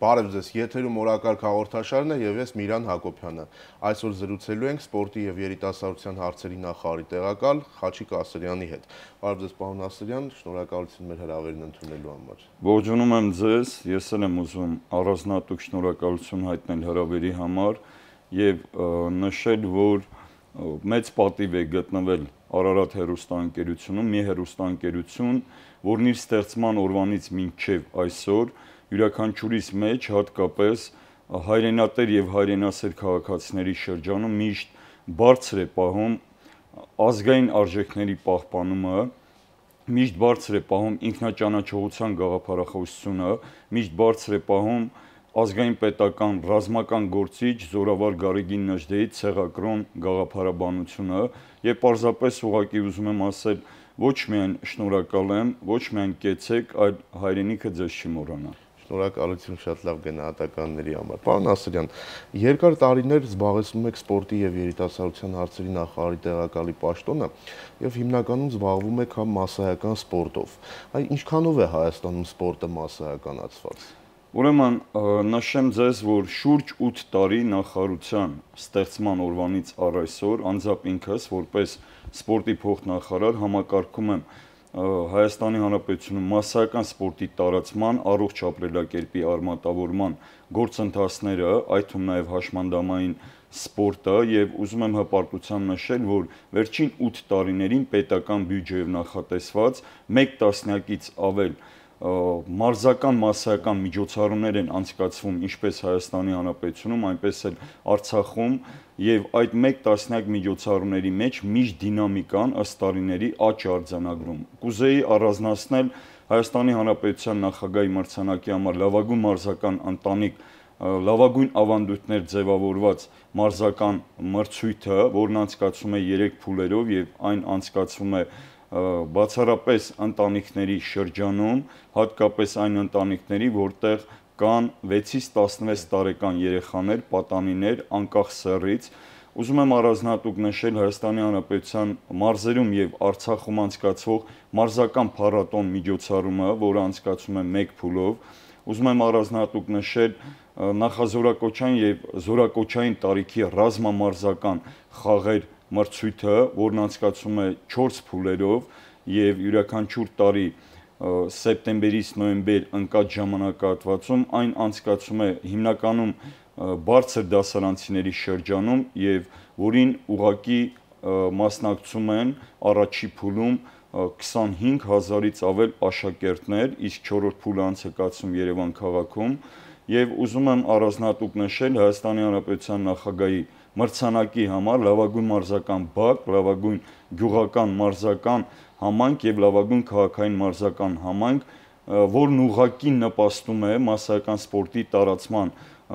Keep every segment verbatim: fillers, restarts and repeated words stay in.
Բարև ձեզ, եթերում օրակարգ հաղորդաշարն է եւ ես Միրան Հակոբյանը։ Այսօր զրուցելու ենք սպորտի եւ երիտասարդության հարցերի նախարարի տեղակալ Խաչիկ Ասրյանի հետ։ Բարև ձեզ, պարոն Ասրյան, շնորհակալություն մեր հրավերն ընդունելու համար։ Ողջունում եմ ձեզ, ես էլ եմ ուզում առանձնահատուկ շնորհակալություն հայտնել հրավերի համար եւ նշել, որ մեծ պատիվ է գտնվել Արարատ հեռուստաընկերությունում, մի հեռուստաընկերություն, որն իր ստեղծման օրվանից մինչև այսօր յուրաքանչյուրիս մեջ հատկապես հայրենատեր եւ հայրենասեր քաղաքացիների շրջանում միշտ բարձր է պահում ազգային արժեքների պահպանումը, միշտ բարձր է պահում ինքնաճանաչողության գաղափարախոսությունը, միշտ բարձր է պահում ազգային պետական ռազմական գործիչ Զորավար Գարեգին Նժդեի ցեղակրոն գաղափարաբանությունը եւ պարզապես ուղղակի ուզում եմ ասել ոչ միայն շնորհակալ եմ, ոչ միայն կեցեք, այլ հայրենիքը ձեզ չի մոռանա։ Շնորհակալություն շատ լավ գնահատականների համար։ Պարոն Ասրյան, երկար տարիներ զբաղեցնում եք սպորտի եւ երիտասարդության հարցերի նախարարի տեղակալի պաշտոնը եւ հիմնականում զբաղվում եք հա մասսայական սպորտով։ Այ ինչքանով է Հայաստանում սպորտը մասսայականացված։ Ուրեմն նշեմ ձեզ, որ շուրջ ութ տարի նախարարության ստեղծման օրվանից առ այսօր անձամբ ինքս որպես սպորտի փոխնախարար համակարգում եմ Հայաստանի Հանրապետությունում մասսայական սպորտի տարածման, առողջ ապրելակերպի արմատավորման գործընթացները, այդ թվում նաև հաշմանդամային սպորտը եւ ուզում եմ հպարտությամբ նշել, որ վերջին ութ տարիներին պետական բյուջեով նախատեսված մեկ տասնյակից ավել մարզական մասսայական միջոցառումներ են անցկացվում ինչպես Հայաստանի Հանրապետությունում, այնպես էլ Արցախում եւ այդ մեկ տասնյակ միջոցառումների մեջ միշտ դինամիկան ըստ տարիների աճ է արձանագրում։ Կուզեի առանձնացնել Հայաստանի Հանրապետության նախագահի մրցանակի համար լավագույն մարզական ընտանիք, լավագույն ավանդույթներ ձևավորված մարզական մրցույթը, որն անցկացվում է երեք փուլերով եւ այն անցկացվում է բացառապես ընտանիքների շրջանում, հատկապես այն ընտանիքների, որտեղ կան վեցից տասնվեց տարեկան երեխաներ, պատանիներ, անկախ սեռից։ Ուզում եմ առանձնահատուկ նշել Հայաստանի Հանրապետության մարզերում եւ Արցախում անցկացվող մարզական փառատոն միջոցառումը, որը անցկացվում է մեկ փուլով։ Ուզում եմ առանձնահատուկ նշել նախազորակոչային եւ զորակոչային տարիքի ռազմամարզական խաղեր մրցույթը, որն անցկացվում է չորս փուլերով եւ յուրաքանչյուր տարի սեպտեմբերից նոյեմբեր ընկած ժամանակահատվածում այն անցկացվում է հիմնականում բարձր դասարանցիների շրջանում եւ որին ուղղակի մասնակցում են առաջի փուլում քսանհինգ հազարից ավել աշակերտներ, իսկ չորրորդ փուլը անցկացվում Երևան քաղաքում եւ ուզում եմ առանձնահատուկ նշել Հայաստանի Հանրապետության նախագահի մրցանակի համար լավագույն մարզական բակ, լավագույն գյուղական մարզական համայնք եւ լավագույն քաղաքային մարզական համայնք, որն ուղղակի նպաստում է մասսայական սպորտի տարածման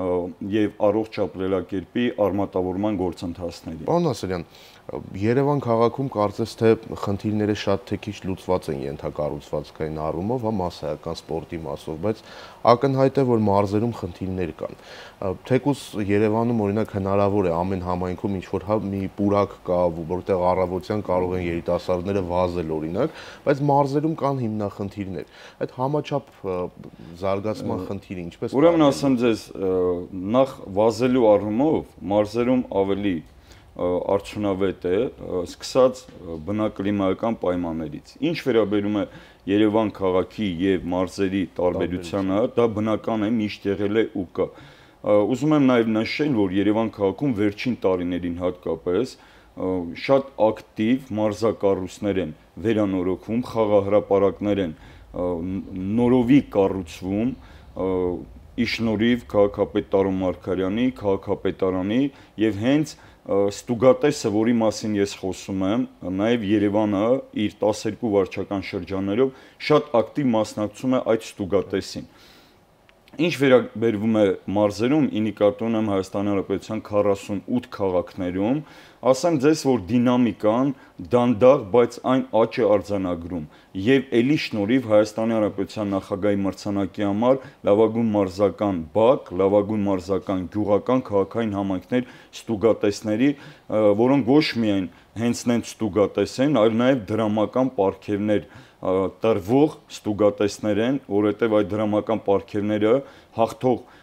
եւ առողջ ապրելակերպի արմատավորման գործընթացների։ Պարոն Ասրյան, Երևան քաղաքում կարծես թե խնդիրները շատ թե քիչ լուծված են ենթակառուցվածքային առումով, հա մասսայական սպորտի մասով, բայց ակնհայտ է, որ մարզերում խնդիրներ կան։ Թեկուզ Երևանում օրինակ հնարավոր է ամեն համայնքում ինչ որ հա մի պուրակ կա, որտեղ առավոտյան կարող են երիտասարդները վազել օրինակ, բայց մարզերում կան հիմնախնդիրներ։ Այդ համաչափ զարգացման խնդիրը ինչպես։ Ուրեմն ասեմ ձեզ, նախ վազելու առումով մարզերում ավելի արդյունավետ է, սկսած բնակլիմայական պայմաններից։ Ինչ վերաբերում է Երևան քաղաքի եւ մարզերի տարբերությանը, դա բնական է, միշտ եղել է ու կա։ Ուզում եմ նաեւ նշել, որ Երևան քաղաքում վերջին տարիներին հատկապես շատ ակտիվ մարզակառույցներ են վերանորոգվում, խաղահրապարակներ են նորովի կառուցվում իշնորհիվ քաղաքապետ Տարոն Մարգարյանի, քաղաքապետարանի եւ հենց ստուգատեսը, որի մասին ես խոսում եմ, նաև Երևանը իր տասներկու վարչական շրջաններով շատ ակտիվ մասնակցում է այդ ստուգատեսին։ Ինչ վերաբերվում է մարզերում, ի նկատի ունեմ Հայաստանի Հանրապետության քառասունութ քաղաքներում, ասեմ ձեզ, որ դինամիկան դանդաղ, բայց այն աճ է արձանագրում եւ ելի շնորհիվ Հայաստանի Հանրապետության նախագահի մրցանակի համար լավագույն մարզական բակ, լավագույն մարզական գյուղական քաղաքային համայնքներ ստուգատեսների, որոնք ոչ միայն հենց նենց ստուգատես են, այլ նաեւ դրամական պարգևներ տրվող ստուգատեսներ են, որովհետև այդ դրամական պարգևները հաղթող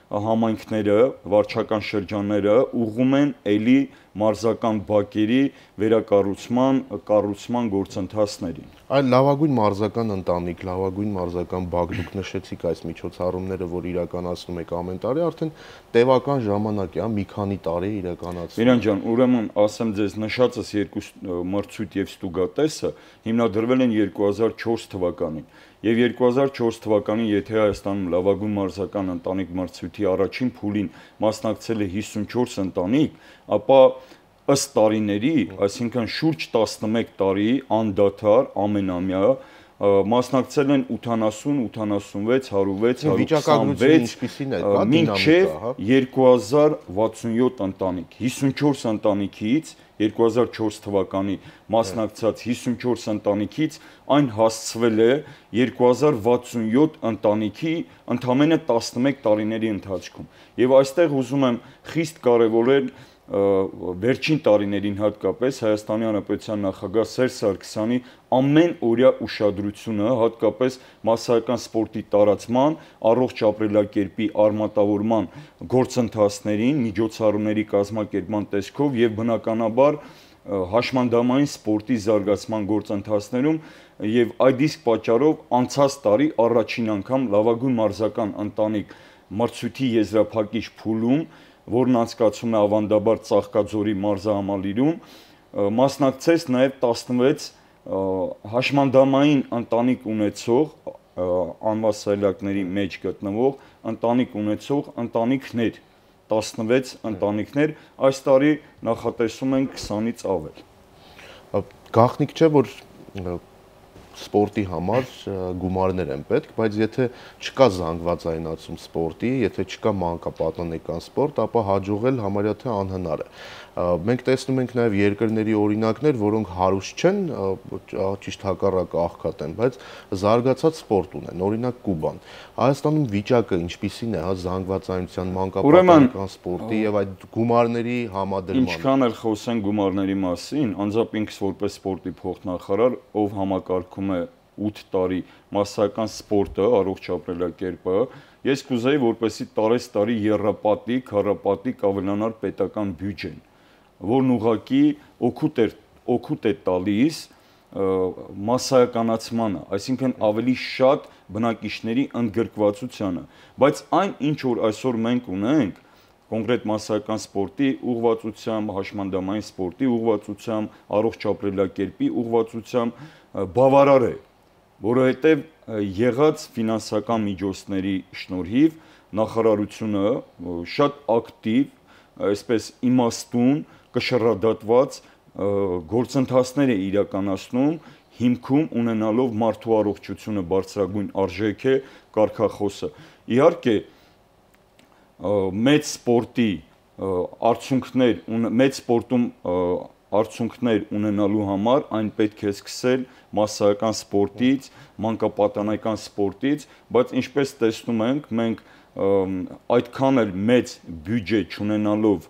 համայնքները, վարչական շրջանները ուղղում են ելի մարզական բակերի վերակառուցման, կառուցման գործընթացներին։ Այլ լավագույն մարզական ընտանիք, լավագույն մարզական բակ դուք նշեցիք այս միջոցառումները, որ իրականացնում եք ամեն տարի, արդեն տևական ժամանակ է, մի քանի տարի իրականացնում։ Միրան ջան, ուրեմն ասեմ ձեզ, նշածս երկու մրցույթ եւ ստուգատեսը հիմնադրվել են երկու հազար չորս թվականին։ Եվ երկու հազար չորս թվականին, եթե Հայաստանում լավագույն մարզական ընտանիք մրցույթի առաջին փուլին մասնակցել է հիսունչորս ընտանիք, ապա ըստ տարիների, այսինքն շուրջ տասնմեկ տարի անդադար ամենամյա մասնակցել են ութանասուն, ութանասունվեց, հարյուրվեց, հարյուրքսանվեց, մինչև երկու հազար վաթսունյոթ ընտանիք, հիսունչորս ընտանիքից երկու հազար չորս թվականի մասնակցած հիսունչորս ընտանիքից այն հասցվել է երկու հազար վաթսունյոթ ընտանիքի ընդամենը տասնմեկ տարիների ընթացքում։ Եվ այստեղ ուզում եմ խիստ կարևորել վերջին տարիներին հատկապես Հայաստանի Հանրապետության նախագահ Սերժ Սարգսյանի ամենօրյա ուշադրությունը հատկապես մասսայական սպորտի տարածման, առողջ ապրելակերպի արմատավորման գործընթացներին, միջոցառումների կազմակերպման տեսքով եւ բնականաբար հաշմանդամային սպորտի զարգացման գործընթացներում եւ այդ իսկ պատճառով անցած տարի առաջին անգամ լավագույն մարզական ընտանիք մրցույթի եզրափակիչ փուլում, որն անցկացվում է ավանդաբար Ծաղկաձորի մարզահամալիրում, մասնակցեց նաև տասնվեց հաշմանդամային ընտանիք ունեցող անվասայլակների մեջ գտնվող ընտանիք ունեցող ընտանիքներ, տասնվեց ընտանիքներ, այս տարի նախատեսում են քսանից ավել։ Գաղտնիք չէ, որ սպորտի համար գումարներ են պետք, բայց եթե չկա զանգվածայնացում սպորտի, եթե չկա մանկապատանեկան սպորտ, ապա հաջողել համարյա թե անհնար է։ Մենք տեսնում ենք նաև երկրների օրինակներ, որոնք հարուստ չեն, ճիշտ հակառակը աղքատ են, բայց զարգացած սպորտ ունեն, օրինակ Կուբան։ Հայաստանում վիճակը ինչպիսին է, հա, զանգվածայնության, մանկապատանեկան սպորտի եւ այդ գումարների համադրման։ Ինչքան էլ խոսեն գումարների մասին, անձամբ ինքս որպես սպորտի փոխնախարար, ով համակարգում է ութ տարի մասսայական սպորտը, առողջ ապրելակերպը, ես կուզեի, որպեսզի տարեստարի եռապատիկ, քառապատիկ ավելանար պետական բյուջեն, որն ուղղակի օգուտ է օգուտ է տալիս մասսայականացմանը, այսինքն ավելի շատ բնակիչների ընդգրկվածությանը, բայց այն ինչ որ այսօր մենք ունենք, կոնկրետ մասսայական սպորտի ուղղվածությամբ, հաշմանդամային սպորտի ուղղվածությամբ, առողջ ապրելակերպի ուղղվածությամբ բավարար է, որովհետև եղած ֆինանսական միջոցների շնորհիվ նախարարությունը շատ ակտիվ, այսպես իմաստուն, կշռադատված գործընթացներ է իրականացնում, հիմքում ունենալով մարդու առողջությունը բարձրագույն արժեք է կարգախոսը։ Իհարկե, մեծ սպորտի արդյունքներ, մեծ սպորտում արդյունքներ ունենալու համար այն պետք է սկսել մասսայական սպորտից, մանկապատանեկան սպորտից, բայց ինչպես տեսնում ենք, մենք այդքան էլ մեծ բյուջե չունենալով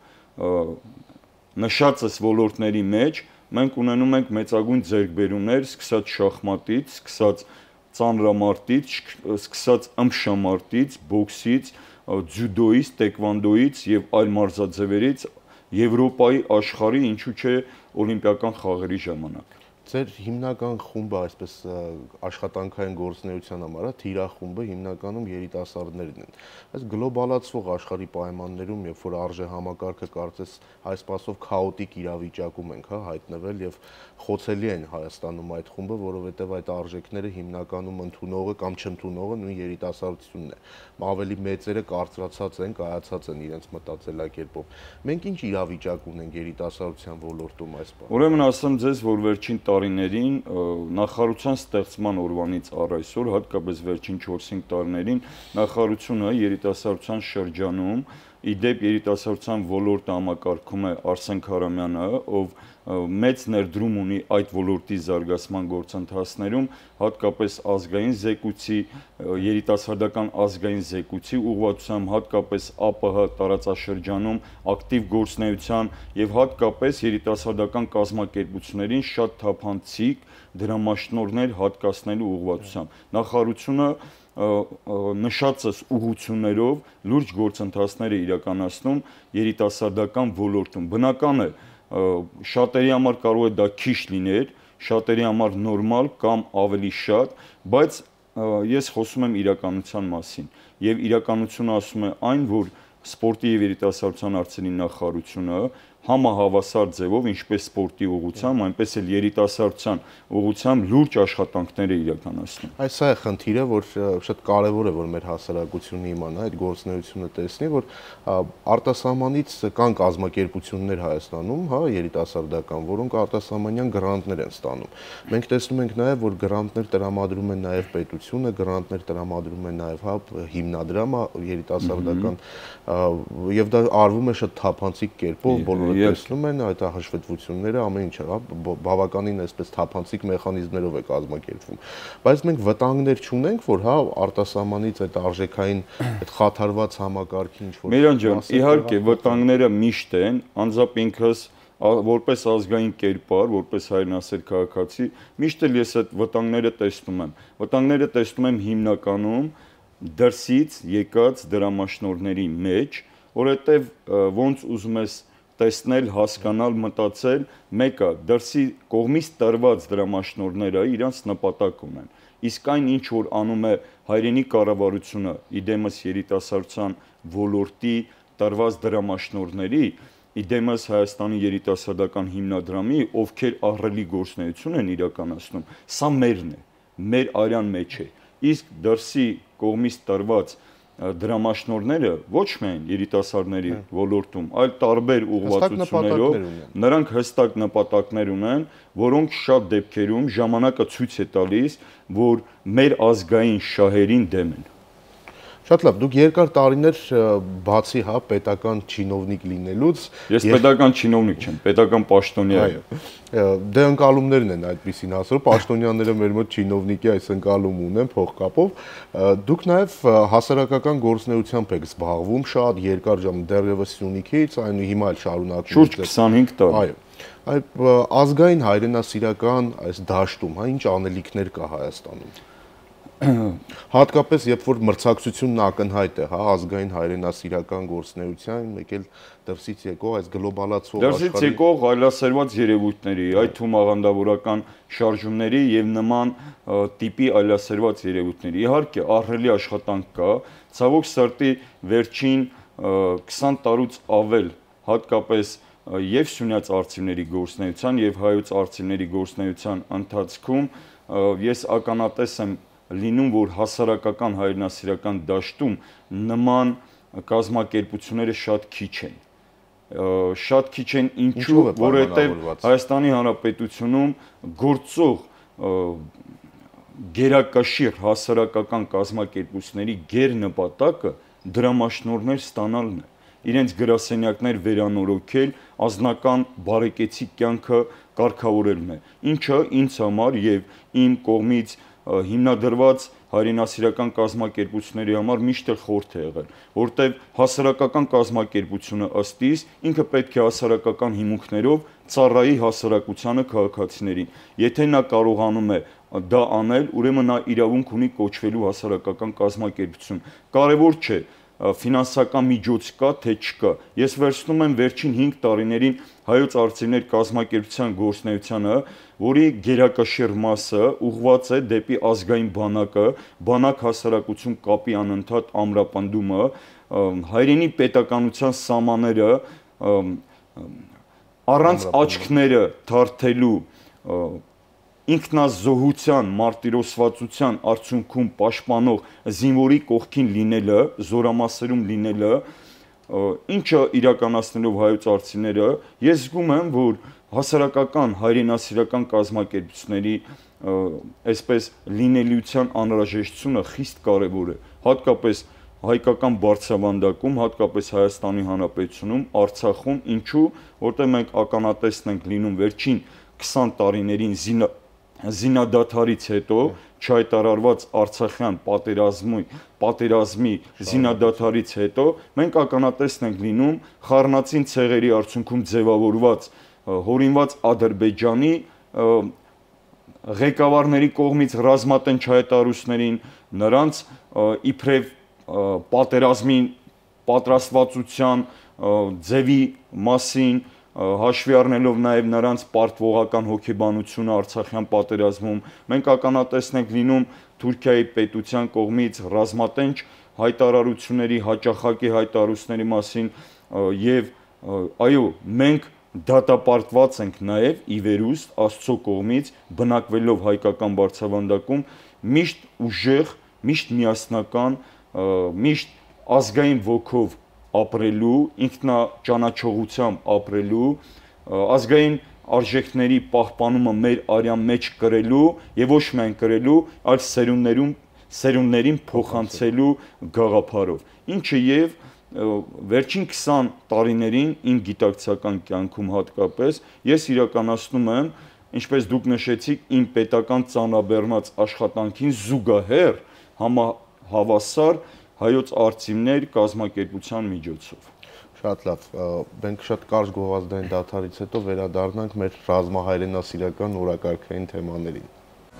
նշածս ոլորտների մեջ, մենք ունենում ենք մեծագույն ձեռքբերումներ, սկսած շախմատից, սկսած ծանրամարտից, սկսած ըմբշամարտից, բոքսից, ձյուդոյից, տեկվանդոյից եւ այլ մարզաձևերից Եվրոպայի, աշխարհի, ինչու՞ չէ օլիմպիական խաղերի ժամանակ։ Ձեր հիմնական խումբը, այսպես աշխատանքային գործունեության համար, թիրախումբը հիմնականում երիտասարդներն են։ Այս գլոբալացվող աշխարհի պայմաններում, երբ որ արժե համակարգը կարծես այս պասով քաոտիկ իրավիճակում ենք, հա, հայտնվել եւ խոցելի են Հայաստանում այդ խումբը, որովհետեւ այդ արժեքները հիմնականում ընդունողը կամ չընդունողը նույն երիտասարդությունն է։ Ավելի մեծերը կարծրացած են, կայացած են իրենց մտածելակերպով։ Մենք ինչ իրավիճակ ունենք երիտասարդության ոլորտում այս բանը։ Ուրեմն ասեմ ձեզ, որ վերջին տարիներին նախարարության ստեղծման օրվանից առ այսօր, հատկապես վերջին չորս-հինգ տարիներին, նախարարությունը երիտասարդության շրջանում, իդեպ երիտասարդության ոլորտը համակարգում է Արսեն Քարամյանը, ով մեծ ներդրում ունի այդ ոլորտի զարգացման գործընթացներում, հատկապես ազգային զեկույցի, երիտասարդական ազգային զեկույցի ուղղվածությամբ, հատկապես ԱՊՀ տարածաշրջանում ակտիվ գործունեության եւ հատկապես երիտասարդական կազմակերպություններին շատ թափանցիկ դրամաշնորհներ հատկացնելու ուղղվածությամբ։ Նախարարությունը նշածս ուղղություններով լուրջ գործընթացներ է իրականացնում երիտասարդական ոլորտում։ Բնական է, շատերի համար կարող է դա քիչ լիներ, շատերի համար նորմալ կամ ավելի շատ, բայց ես խոսում եմ իրականության մասին, եւ իրականությունը ասում է այն, որ սպորտի եւ երիտասարդության հարցերի նախարարությունը համահավասար ձևով ինչպես սպորտի ուղղությամբ, այնպես էլ երիտասարդության ուղղությամբ լուրջ աշխատանքներ է իրականացնում։ Այս սա է խնդիրը, որ շատ կարևոր է, որ մեր հասարակությունը իմանա, այդ գործունեությունը տեսնի, որ արտասահմանից կան կազմակերպություններ Հայաստանում, հա, երիտասարդական, որոնք արտասահմանյան գրանտներ են ստանում։ Մենք տեսնում ենք նաև, որ գրանտներ տրամադրում են նաև պետությունը, գրանտներ տրամադրում են նաև հա հիմնադրամը երիտասարդական, եւ դա արվում է շատ թափանցիկ կերպով, բոլորը տեսնում են այդ հաշվետվությունները, ամեն ինչը, հա, բավականին այսպես թափանցիկ մեխանիզմներով է կազմակերպվում։ Բայց մենք վտանգներ չունենք, որ հա արտասահմանից այդ արժեքային այդ խաթարված համակարգի ինչ որ Միրան ջան, իհարկե վտանգները միշտ են, անձամբ ինքս որպես ազգային կերպար, որպես հայրենասեր քաղաքացի, միշտ էլ ես այդ վտանգները տեսնում եմ։ Վտանգները տեսնում եմ հիմնականում դրսից եկած դրամաշնորհների մեջ, որովհետև ոնց ուզում ես տեսնել, հասկանալ, մտածել, մեկը դրսի կողմից տրված դրամաշնորհները իրանց նպատակ ունեն։ Իսկ այն ինչ որ անում է հայրենի կառավարությունը իդեմս երիտասարդության ոլորտի տրված դրամաշնորհների, իդեմս Հայաստանի երիտասարդական հիմնադրամի, ովքեր ահռելի գործունեություն են իրականացնում, սա մերն է, մեր արյան մեջ է։ Իսկ դրսի կողմից տրված դրամաշնորհները ոչ միայն երիտասարդների ոլորտում, այլ տարբեր ուղղվածություններով նրանք հստակ նպատակներ ունեն, որոնք շատ դեպքերում ժամանակը ցույց է տալիս, որ մեր ազգային շահերին դեմ են։ Շատ լավ, դուք երկար տարիներ բացի հա պետական չինովնիկ լինելուց Ես պետական չինովնիկ չեմ, պետական պաշտոնյա եմ։ Դե ընկալումներն են այդպեսին հասարու, պաշտոնյաները մեր մոտ չինովնիկի այս ընկալում ունեն փողկապով։ Դուք նաև հասարակական գործունեությամբ եք զբաղվում շատ երկար ժամ դեռևս Սյունիքից, այն հիմա էլ շարունակում եք։ Շուրջ քսանհինգ տարի։ Այո։ Այդ ազգային հայրենասիրական այս դաշտում, հա, ինչ անելիքներ կա Հայաստանում։ Հատկապես երբ որ մրցակցությունն ակնհայտ է, հա, ազգային հայրենասիրական գործունեության, մեկ էլ դրսից եկող այս գլոբալացող աշխարհի Դրսից եկող այլասերված երևույթների, այդ թվում աղանդավորական շարժումների եւ նման տիպի այլասերված երևույթների։ Իհարկե, ահռելի աշխատանք կա, ցավոք սրտի վերջին քսան տարուց ավել, հատկապես եւ Սյունյաց արծիվների գործունեության եւ հայոց արծիվների գործունեության ընթացքում ես ականատես եմ լինում, որ հասարակական հայրենասիրական դաշտում նման կազմակերպությունները շատ քիչ են։ Շատ քիչ են ինչու, որովհետև Հայաստանի Հանրապետությունում գործող գերակաշիռ հասարակական կազմակերպությունների գերնպատակը դրամաշնորհներ ստանալն է, իրենց գրասենյակներ վերանորոգել, անձնական բարեկեցիկ կյանքը կարգավորելն է, ինչը ինձ համար եւ իմ կողմից հիմնադրված հայրենասիրական կազմակերպությունների համար միշտ էլ խորհուրդ է եղել, որտեղ հասարակական կազմակերպությունը ըստ իս ինքը պետք է հասարակական հիմունքներով ծառայի հասարակությանը, քաղաքացիներին։ Եթե նա կարողանում է դա անել, ուրեմն նա իրավունք ունի կոչվելու հասարակական կազմակերպություն։ Կարևոր չէ ֆինանսական միջոց կա, թե չկա։ Ես վերցնում եմ վերջին հինգ տարիներին հայոց արծիվներ կազմակերպության գործունեությանը, որի գերակաշիռ մասը ուղղված է դեպի ազգային բանակը, բանակ հասարակություն կապի անընդհատ ամրապնդումը, հայրենի պետականության սահմանները առանց աչքները թարթելու ինքնազոհության, մարտիրոսվածության արդյունքում պաշտպանող զինվորի կողքին լինելը, զորամասերում լինելը, ինչը իրականացնելով հայոց արծիվները, ես զգում եմ, որ հասարակական հայրենասիրական կազմակերպությունների այսպես լինելիության անհրաժեշտությունը խիստ կարևոր է, հատկապես հայկական բարձրավանդակում, հատկապես Հայաստանի Հանրապետությունում, Արցախում, ինչու, որտեղ մենք ականատեսն ենք լինում վերջին քսան տարիներին զինադադարից հետո չհայտարարված արցախյան պատերազմի, պատերազմի զինադադարից հետո մենք ականատեսն ենք լինում խառնածին ցեղերի արդյունքում ձևավորված հորինված Ադրբեջանի ղեկավարների կողմից ռազմատենչ հայտարարություններին, նրանց իբրև պատերազմին պատրաստվածության ձևի մասին, հաշվի առնելով նաև նրանց պարտվողական հոգեբանությունը Արցախյան պատերազմում, մենք ականատեսն ենք լինում Թուրքիայի պետության կողմից ռազմատենչ հայտարարությունների, հաճախակի հայտարարությունների մասին եւ այո, մենք դատապարտված ենք նաև ի վերուստ Աստծո կողմից բնակվելով հայկական բարձրավանդակում միշտ ուժեղ, միշտ միասնական, միշտ ազգային ոգով ապրելու, ինքնաճանաչողությամբ ապրելու, ազգային արժեքների պահպանումը մեր արյան մեջ կրելու եւ ոչ միայն կրելու, այլ սերունդներում սերունդներին փոխանցելու գաղափարով, ինչը եւ վերջին քսան տարիներին իմ գիտակցական կյանքում հատկապես ես իրականացնում եմ, ինչպես դուք նշեցիք, իմ պետական ծանրաբեռնած աշխատանքին զուգահեռ համահավասար հայոց արծիվներ կազմակերպության միջոցով։ Շատ լավ, մենք շատ կարճ գովազդային դադարից հետո վերադառնանք մեր ռազմահայրենասիրական օրակարգային թեմաներին։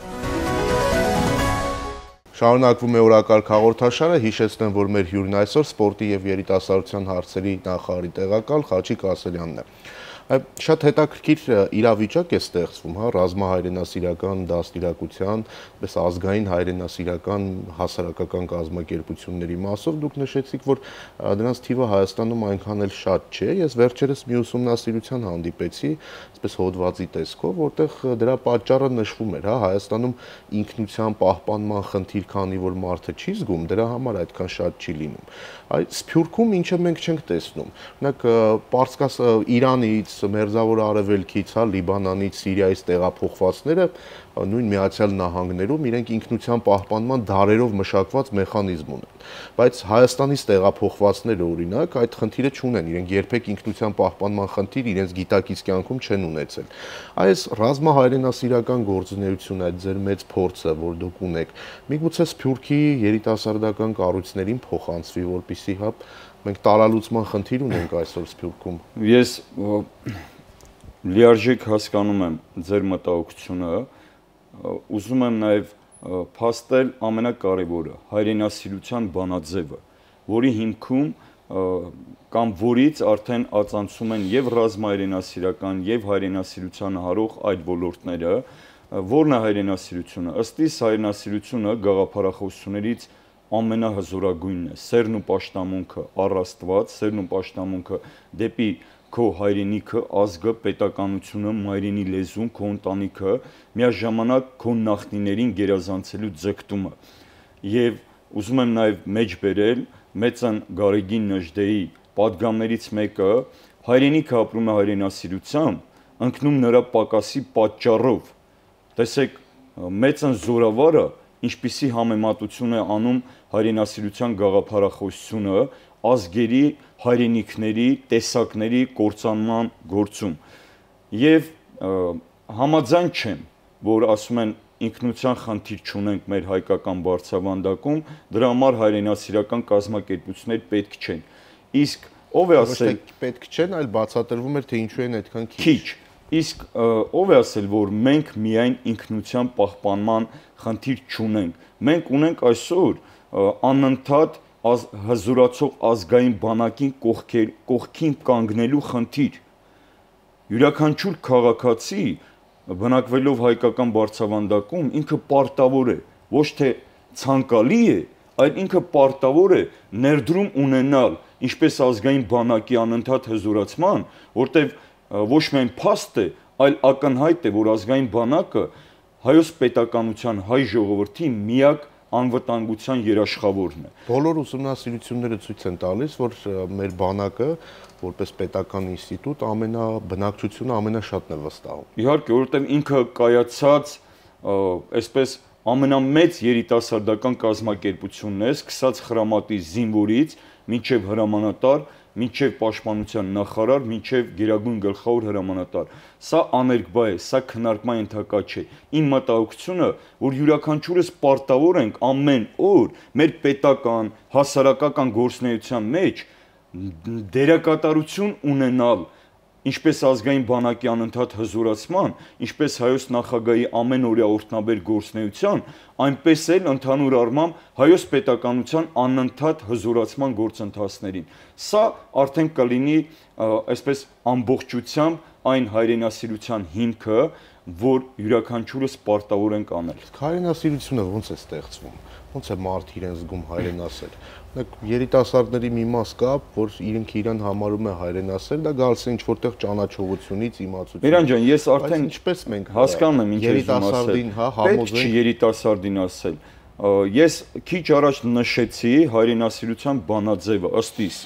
Շարունակվում է օրակարգ հաղորդաշարը, հիշեցնեմ, որ մեր հյուրն այսօր սպորտի եւ երիտասարդության հարցերի նախարարի տեղակալ Խաչիկ Ասելյանն է։ Շատ հետաքրքիր իրավիճակ է ստեղծվում, հա, ռազմահայրենասիրական դաստիարակության, պես ազգային հայրենասիրական հասարակական կազմակերպությունների մասով դուք նշեցիք, որ դրանց թիվը Հայաստանում այնքան էլ շատ չէ։ Ես վերջերս մի ուսումնասիրության հանդիպեցի, այսպես հոդվածի տեսքով, որտեղ դրա պատճառը նշվում էր, հա, Հայաստանում ինքնության պահպանման խնդիր, քանի որ մարդը չի զգում, դրա համար այդքան շատ չի լինում։ Այդ Սփյուռքում ինչը մենք չենք տեսնում։ Օրինակ, Պարսկաս Իրանից, Մերձավոր Արևելքից, հա, Լիբանանից, Սիրիայից տեղափոխվածները նույն Միացյալ Նահանգներում իրենք ինքնության պահպանման դարերով մշակված մեխանիզմ ունեն։ Բայց Հայաստանից տեղափոխվածները օրինակ այդ խնդիրը չունեն, իրենք երբեք ինքնության պահպանման խնդիր իրենց գիտակից կյանքում չեն ունեցել։ Այս ռազմահայրենասիրական գործունեությունը, այդ ձեր մեծ փորձը, որ դուք ունեք, միգուցե Սփյուռքի երիտասարդական կառույցներին փոխանցվի, որպեսզի հա մենք տարալուծման խնդիր ունենք այսօր Սփյուռքում։ Ես լիարժեք հասկանում եմ ձեր մտահոգությունը, ուզում եմ նաև փաստել ամենակարևորը՝ հայրենասիրության բանաձևը, որի հիմքում կամ որից արդեն ածանցում են եւ ռազմահայրենասիրական եւ հայրենասիրության հարող այդ ոլորտները, որն է հայրենասիրությունը։ Ըստ իս հայրենասիրությունը գաղափարախոսություններից ամենահզորագույնն է, սերն ու պաշտամունքը առ Աստված, սերն ու պաշտամունքը դեպի քո հայրենիքը, ազգը, պետականությունը, մայրենի լեզուն, քո ընտանիքը, միաժամանակ քո նախնիներին գերազանցելու ձգտումը։ Եվ ուզում եմ նաև մեջ բերել Մեծն Գարեգին Նժդեի պատգամներից մեկը, հայրենիքը ապրում է հայրենասիրությամբ, ընկնում նրա պակասի պատճառով։ Տեսեք, Մեծն զորավարը ինչպիսի համեմատություն է անում հայրենասիրության գաղափարախոսությունը ազգերի, հայրենիքների, տեսակների կործանման գործում։ Եվ համաձայն չեմ, որ ասում են ինքնության խնդիր չունենք մեր հայկական բարձրավանդակում, դրա համար հայրենասիրական կազմակերպություններ պետք չեն։ Իսկ ով է ասել պետք չեն, այլ բացատրվում էր, թե ինչու են այդքան քիչ։ Իսկ ով է ասել, որ մենք միայն ինքնության պահպանման խնդիր չունենք։ Մենք ունենք այսօր անընդհատ հզորացող ազգային բանակին կողքին կանգնելու խնդիր։ Յուրաքանչյուր քաղաքացի բնակվելով հայկական բարձրավանդակում ինքը պարտավոր է, ոչ թե ցանկալի է, այլ ինքը պարտավոր է ներդրում ունենալ ինչպես ազգային բանակի անընդհատ հզորացման, որտեղ ոչ միայն փաստ է, այլ ակնհայտ է, որ ազգային բանակը հայոց պետականության, հայ ժողովրդի միակ անվտանգության երաշխավորն է։ Բոլոր ուսումնասիրությունները ցույց են տալիս, որ մեր բանակը որպես պետական ինստիտուտ ամենաբնակչությունը ամենաշատն է վստահում։ Իհարկե, որովհետև ինքը կայացած այսպես ամենամեծ երիտասարդական կազմակերպությունն է, սկսած Խրամատի զինվորից մինչև հրամանատար, մինչև պաշտպանության նախարար, մինչև գերագույն գլխավոր հրամանատար։ Սա աներկբա է, սա քննարկման ենթակա չէ։ Իմ մտահոգությունը, որ յուրաքանչյուրս պարտավոր ենք ամեն օր մեր պետական, հասարակական գործունեության մեջ դերակատարություն ունենալ ինչպես ազգային բանակի անընդհատ հզորացման, ինչպես հայոց նախագահի ամենօրյա օրհնաբեր գործունեության, այնպես էլ ընդհանուր առմամբ հայոց պետականության անընդհատ հզորացման գործընթացներին։ Սա արդեն կլինի այսպես ամբողջությամբ այն հայրենասիրության հիմքը, որ յուրաքանչյուրս պարտավոր ենք անել։ Հայրենասիրությունը ո՞նց է ստեղծվում։ Ոնց է մարդ իրեն զգում հայրենասեր։ Օրինակ երիտասարդների մի մաս կա, որ իրենք իրան համարում է հայրենասեր, դա գալիս է ինչ-որտեղ ճանաչողությունից, իմացությունից։ Միրան ջան, ես արդեն ինչպես մենք հասկանում եմ, ինչ երիտասարդին, հա, համոզենք։ Պետք չի երիտասարդին ասել։ Ես քիչ առաջ նշեցի հայրենասիրության բանաձևը, ըստ իս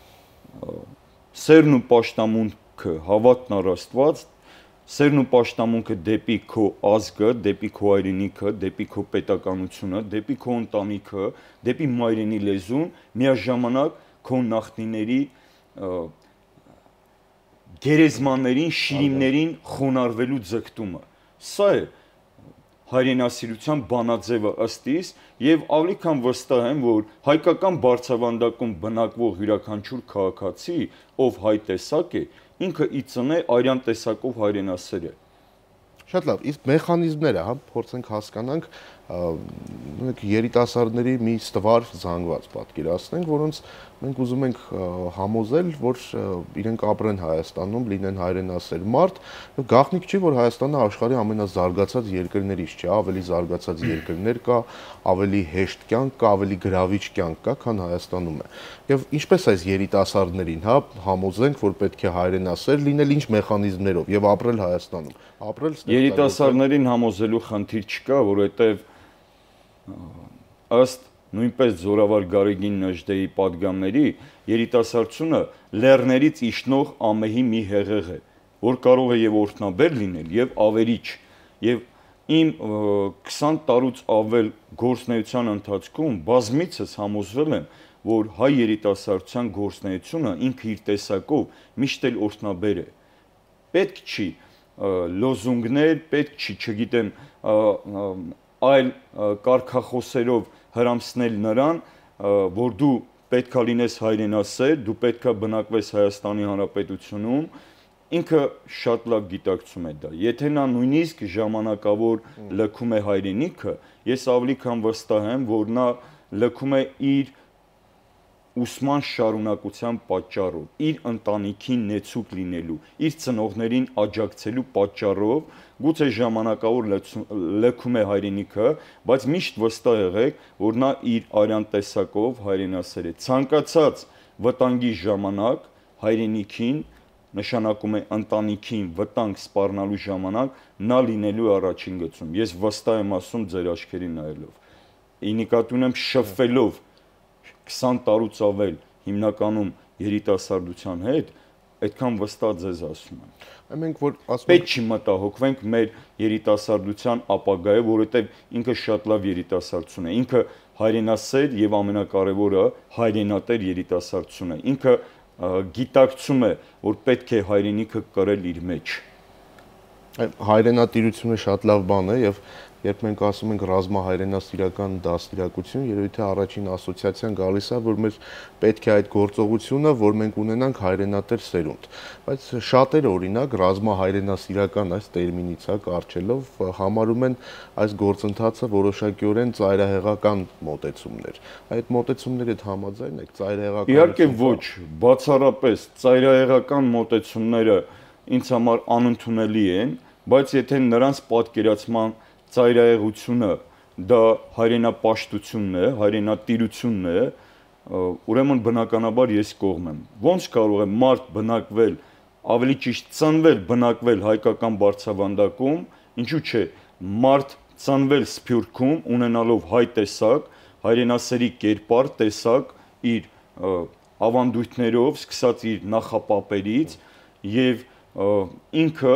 սերն ու պաշտամունքը, հավատն առ Աստված, սերն ու պաշտամունքը դեպի քո ազգը, դեպի քո հայրենիքը, դեպի քո պետականությունը, դեպի քո ընտանիքը, դեպի մայրենի լեզուն, միաժամանակ քո նախնիների գերեզմաններին, շիրիմներին խոնարհվելու ձգտումը։ Սա է հայրենասիրության բանաձևը ըստ իս, եւ ավելի քան վստահ եմ, որ հայկական բարձրավանդակում բնակվող յուրաքանչյուր քաղաքացի, ով հայ տեսակ է, ինքը ի ծնե արյան տեսակով հայրենասեր է։ Շատ լավ, իսկ մեխանիզմները, հա, փորձենք հասկանանք, երիտասարդների մի ստվար զանգված պատկերացնենք, որոնց մենք ուզում ենք համոզել, որ իրենք ապրեն Հայաստանում, լինեն հայրենասեր մարդ, գաղտնիք չի, որ Հայաստանը աշխարհի ամենազարգացած երկրներից չէ, ավելի զարգացած երկրներ կա, ավելի հեշտ կյանք կա, ավելի գրավիչ կյանք կա, քան Հայաստանում է։ Եվ ինչպես այս երիտասարդներին, հա, համոզենք, որ պետք է հայրենասեր լինել, ինչ մեխանիզմներով եւ ապրել Հայաստանում։ Ապրել երիտասարդներին համոզելու խնդիր չկա, որովհետեւ ըստ նույնպես Զորավար Գարեգին Նժդեի պատգամների երիտասարդությունը լեռներից իջնող ամեհի մի հեղեղ է, որ կարող է եւ օրհնաբեր լինել եւ ավերիչ, եւ իմ քսան տարուց ավել գործունեության ընթացքում բազմիցս համոզվել եմ, որ հայ երիտասարդության գործունեությունը ինքը իր տեսակով միշտ էլ օրհնաբեր է։ Պետք չի լոզունգներ, պետք չի, չգիտեմ, այլ կարգախոսերով հրամցնել նրան, որ դու պետքա լինես հայրենասեր, դու պետքա բնակվես Հայաստանի Հանրապետությունում, ինքը շատ լավ գիտակցում է դա։ Եթե նա նույնիսկ ժամանակավոր լքում է հայրենիքը, ես ավելի քան վստահ եմ, որ նա լքում է իր ուսման շարունակության պատճառով, իր ընտանիքին նեցուկ լինելու, իր ծնողներին աջակցելու պատճառով, գուցե ժամանակավոր լքում է հայրենիքը, բայց միշտ վստահ եղեք, որ նա իր արյան տեսակով հայրենասեր է։ Ցանկացած վտանգի ժամանակ հայրենիքին, նշանակում է ընտանիքին վտանգ սպառնալու ժամանակ նա լինելու առաջին գծում։ Ես վստահ եմ ասում ձեր աչքերին նայելով։ Ի նկատի ունեմ շփվելով քսան տարուց ավել հիմնականում երիտասարդության հետ, այդքան վստահ ձեզ ասում եմ։ Մենք որ ասում պետք չի մտահոգվենք մեր երիտասարդության ապագայով, որովհետև ինքը շատ լավ երիտասարդություն է։ Ինքը հայրենասեր եւ ամենակարևորը հայրենատեր երիտասարդություն է։ Ինքը գիտակցում է, որ պետք է հայրենիքը կրել իր մեջ։ Հայրենատիրությունը շատ լավ բան է եւ երբ մենք ասում ենք ռազմահայրենասիրական դաստիարակություն, երևի թե առաջին ասոցիացիան գալիս է, որ մեր պետք է այդ գործողությունը, որ մենք ունենանք հայրենատեր սերունդ։ Բայց շատերը օրինակ ռազմահայրենասիրական այս տերմինից է կարճելով համարում են այս գործընթացը որոշակիորեն ծայրահեղական մոտեցումներ։ Այդ մոտեցումների հետ համաձայն եք ծայրահեղական։ Իհարկե ոչ, բացառապես ծայրահեղական մոտեցումները ինձ համար անընդունելի են, բայց եթե նրանց պատկերացման ծայրահեղությունը դա հայրենապաշտությունն է, հայրենատիրությունն է, ուրեմն բնականաբար ես կողմ եմ։ Ոնց կարող է մարդ բնակվել, ավելի ճիշտ ծնվել, բնակվել հայկական բարձրավանդակում, ինչու՞ չէ, մարդ ծնվել Սփյուռքում, ունենալով հայ տեսակ, հայրենասերի կերպար, տեսակ իր ավանդույթներով, սկսած իր նախապապերից եւ ինքը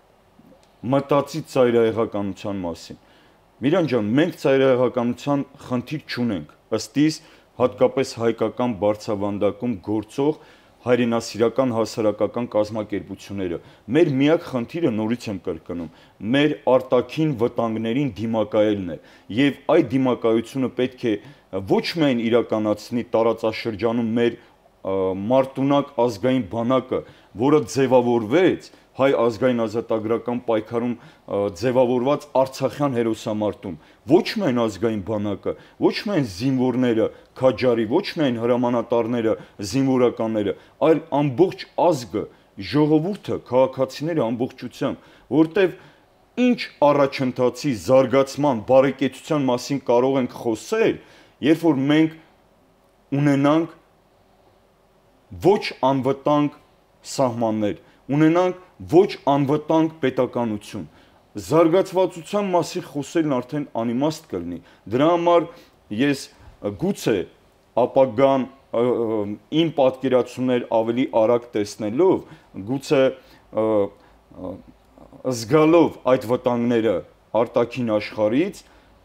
մտածի ծայրահեղականության մասին։ Միրան ջան, մենք ծայրահեղականության խնդիր չունենք, ըստ իս հատկապես հայկական բարձրավանդակում գործող հայրենասիրական հասարակական կազմակերպությունները։ Մեր միակ խնդիրը, նորից եմ կրկնում, մեր արտաքին վտանգներին դիմակայելն է, եւ այդ դիմակայությունը պետք է ոչ միայն իրականացնի տարածաշրջանում մեր մարտունակ ազգային բանակը, որը ձևավորվեց հայ ազգային ազատագրական պայքարում ձևավորված Արցախյան հերոսամարտում, ոչ միայն ազգային բանակը, ոչ միայն զինվորները, քաջարի, ոչ միայն հրամանատարները, զինվորականները, այլ ամբողջ ազգը, ժողովուրդը, քաղաքացիները ամբողջությամբ, որտեվ ինչ առաջընթացի, զարգացման, բարեկեցության մասին կարող ենք խոսել, երբ որ մենք ունենանք ոչ անվտանգ սահմաններ, ունենանք ոչ անվտանգ պետականություն, զարգացվածության մասին խոսելն արդեն անիմաստ կլինի, դրա համար ես գուցե ապագան իմ պատկերացումներ ավելի արագ տեսնելով, գուցե զգալով այդ վտանգները արտաքին աշխարհից,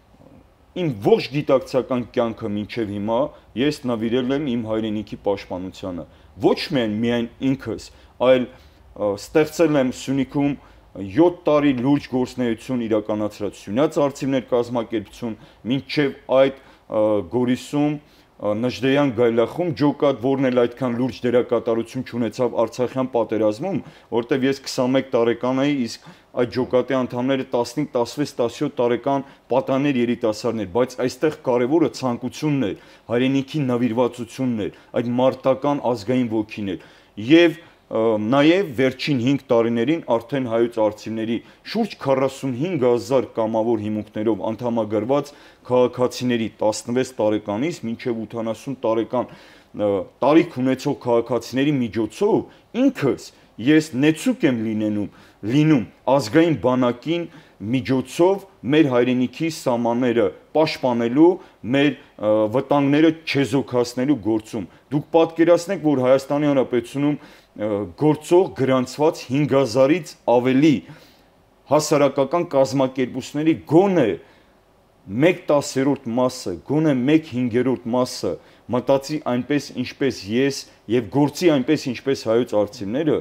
իմ ողջ գիտակցական կյանքը մինչև հիմա ես նվիրել եմ իմ հայրենիքի պաշտպանությանը, ոչ միայն միայն ինքս, այլ ստեղծել եմ Սյունիքում յոթ տարի լուրջ գործունեություն իրականացրած Սյունյաց արծիվներ կազմակերպություն, մինչև այդ Գորիսում Նժդեյան գայլախում ջոկատ, որն էլ այդքան լուրջ դերակատարություն չունեցավ Արցախյան պատերազմում, որտեղ ես քսանմեկ տարեկան էի, իսկ այդ ջոկատի անդամները տասնհինգ, տասնվեց, տասնյոթ տարեկան պատաններ երիտասարդներ, բայց այստեղ կարևորը ցանկությունն էր, հայրենիքի նվիրվածությունն էր, այդ մարտական ազգային ոգին էր, եւ Նաև վերջին հինգ տարիներին արդեն հայոց արծիվների շուրջ քառասունհինգ հազար կամավոր հիմունքներով անդամագրված քաղաքացիների տասնվեց տարեկանից մինչև ութանասուն տարեկան տարիք ունեցող քաղաքացիների միջոցով ինքս ես նեցուկ եմ լինենում, լինում ազգային բանակին միջոցով մեր հայրենիքի սահմանները պաշտպանելու, մեր վտանգները չեզոքացնելու գործում։ Դուք պատկերացնեք, որ Հայաստանի Հանրապետությունում գործող գրանցված հինգ հազարից ավելի հասարակական կազմակերպությունների գոնե մեկ տասերորդ մասը, գոնե մեկ հինգերորդ մասը մտածի այնպես ինչպես ես եւ գործի այնպես ինչպես հայոց արծիվները,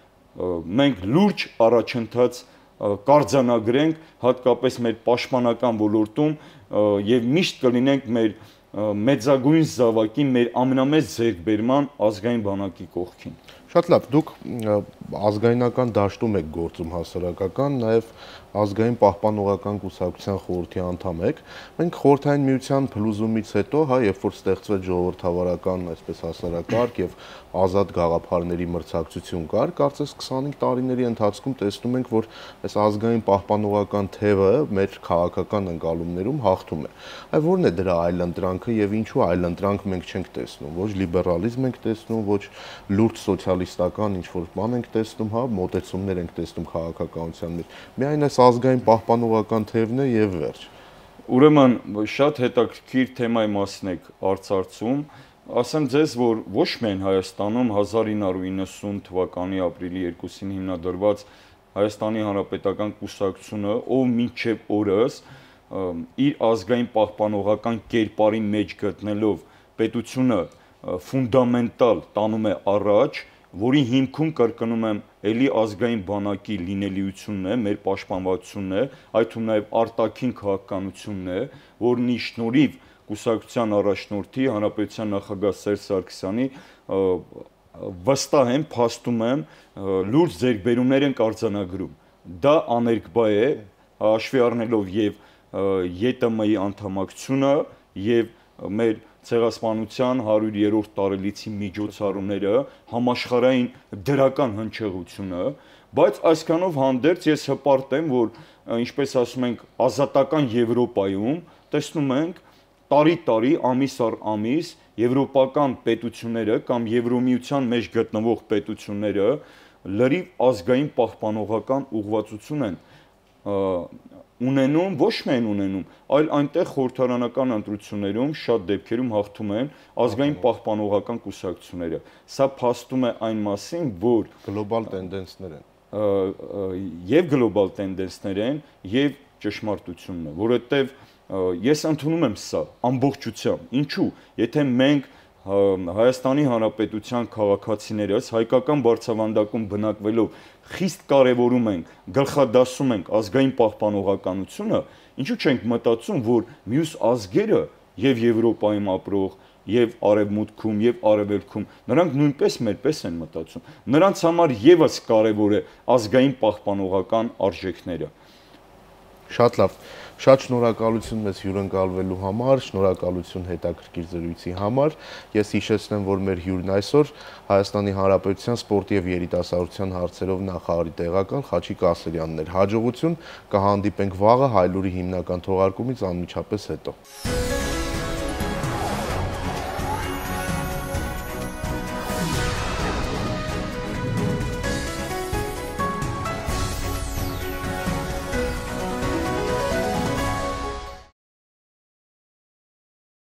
մենք լուրջ առաջընթաց կարձանագրենք հատկապես մեր պաշտպանական ոլորտում եւ միշտ կլինենք մեր մեծագույն զավակի, մեր ամենամեծ ձեռքբերման ազգային բանակի կողքին։ Շատ լավ, դուք ազգայնական դաշտում եք գործում հասարակական, նաև ազգային պահպանողական կուսակցության խորհրդի անդամ եք։ Մենք խորհրդային միության փլուզումից հետո, հա, երբ որ ստեղծվեց ժողովրդավարական, այսպես հասարակարգ եւ ազատ գաղափարների մրցակցություն կար, կարծես քսանհինգ տարիների ընթացքում տեսնում ենք, որ այս ազգային պահպանողական թևը մեր քաղաքական ընկալումներում հաղթում է։ Այ ո՞րն է դրա այլընտրանքը եւ ինչու այլընտրանք մենք չենք տեսնում։ Ոչ լիբերալիզմ ենք տեսնում, ոչ լուրջ սոցիալիստական ինչ-որ բան ենք տեսնում, հա, մոտեցումներ ենք տեսնում քաղաքականության մեջ։ Միայն այս ազգային պահպանողական թևն է եւ վերջ։ Ուրեմն շատ հետաքրքիր թեմայի մասին եք արծարծում, ասեմ ձեզ, որ ոչ միայն Հայաստանում հազար ինը հարյուր իննսուն թվականի ապրիլի երկուսին հիմնադրված Հայաստանի Հանրապետական կուսակցությունը, ով մինչև օրս իր ազգային պահպանողական կերպարի մեջ գտնելով պետությունը ֆունդամենտալ տանում է առաջ, որի հիմքում կրկնում եմ էլի ազգային բանակի լինելիությունն է, մեր պաշտպանվածությունն է, այդ թվում նաև արտաքին քաղաքականությունն է, որն ի շնորհիվ կուսակցության առաջնորդի հանրապետության նախագահ Սերժ Սարգսյանի վստահ եմ, փաստում եմ, լուրջ ձեռքբերումներ են արձանագրում։ Դա աներկբա է, հաշվի առնելով եւ ԵՏՄ-ի անդամակցությունը եւ մեր ցեղասպանության հարյուրերորդ տարելիցի միջոցառումները, համաշխարհային դրական հնչեղությունը, բայց այսքանով հանդերձ ես հպարտ եմ, որ ինչպես ասում ենք, ազատական Եվրոպայում տեսնում ենք տարի-տարի, ամիս առ ամիս եվրոպական պետությունները կամ Եվրոմիության մեջ գտնվող պետությունները լրիվ ազգային պահպանողական ուղղվածություն են ունենում, ոչ միայն ունենում, այլ այնտեղ խորհրդարանական ընտրություններում շատ դեպքերում հաղթում են ազգային պահպանողական կուսակցությունները։ Սա փաստում է այն մասին, որ գլոբալ տենդենսներ են։ Եվ գլոբալ տենդենսներ են, եւ ճշմարտությունն է, որովհետեւ ես ընդունում եմ սա ամբողջությամբ։ Ինչու՞, եթե մենք Հայաստանի Հանրապետության քաղաքացիներս հայկական բարձրավանդակում բնակվելով խիստ կարևորում ենք, գլխադասում ենք ազգային պահպանողականությունը, ինչու՞ չենք մտածում, որ մյուս ազգերը եւ Եվրոպայում ապրող, եւ արևմուտքում եւ արևելքում, նրանք նույնպես մերպես են մտածում։ Նրանց համար եւս կարեւոր է ազգային պահպանողական արժեքները։ Շատ լավ։ Շատ շնորհակալություն մեզ հյուրընկալվելու համար, շնորհակալություն հետաքրքիր զրույցի համար։ Ես հիշեցնեմ, որ մեր հյուրն այսօր Հայաստանի Հանրապետության սպորտի եւ երիտասարդության հարցերով նախարարի տեղակալ Խաչիկ Ասրյանն էր։ Հաջողություն, կհանդիպենք վաղը Հայլուրի հիմնական թողարկումից անմիջապես հետո։